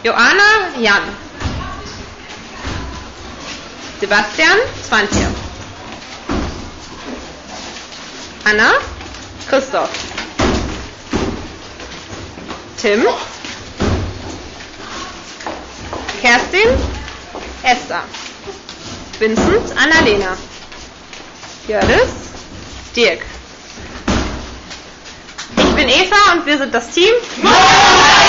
Joanna, Jan. Sebastian, Svantje. Anna, Christoph. Tim, Kerstin, Esther. Vincent, Annalena. Jördis, Dirk. Ich bin Eva und wir sind das Team.